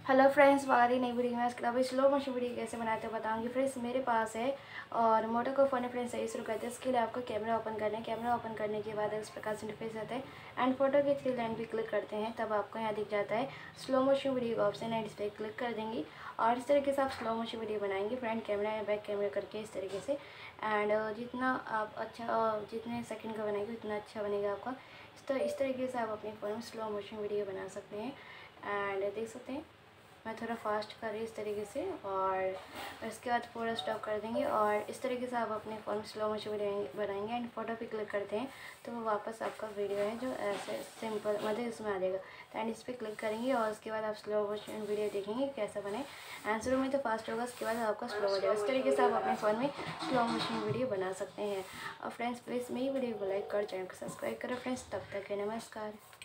Hello friends, हमारी नई video में अभी स्लो मोशन वीडियो कैसे बनाते हैं बताऊंगी। फ्रेंड्स मेरे पास है और मोटो का फ़ोन है। फ्रेंड्स सही शुरू करते हैं। इसके लिए आपको कैमरा ओपन करना है। कैमरा ओपन करने के बाद इस प्रकार से इंटरफेस आता है एंड फोटो के थ्री लाइन पे क्लिक करते हैं, तब आपको यहाँ दिख जाता है स्लो मोशन वीडियो का ऑप्शन है। इस पर क्लिक कर देंगे और इस तरीके से आप स्लो मोशन वीडियो बनाएंगे। फ्रंट कैमरा या बैक कैमरा करके इस तरीके से एंड जितना आप जितने सेकंड का बनाएंगे उतना अच्छा बनेगा आपका। इस तरीके से आप अपने फ़ोन में स्लो मोशन वीडियो बना सकते हैं। एंड देख सकते हैं मैं थोड़ा फास्ट कर रही हूँ इस तरीके से, और इसके बाद पूरा स्टॉप कर देंगे और इस तरीके से आप अपने फ़ोन में स्लो मोशन वीडियो बनाएंगे एंड फोटो पे क्लिक करते हैं तो वो वापस आपका वीडियो है जो ऐसे सिंपल मतलब इसमें आ जाएगा। तो एंड इस पर क्लिक करेंगे और उसके बाद आप स्लो मोशन वीडियो देखेंगे कैसा बने। एंड शुरू में तो फास्ट होगा, उसके बाद आपका स्लो हो जाएगा। इस तरीके से आप अपने फ़ोन में स्लो मोशन वीडियो बना सकते हैं। और फ्रेंड्स प्लीज़ मेरी वीडियो को लाइक कर, चैनल को सब्सक्राइब करें फ्रेंड्स। तब तक है नमस्कार।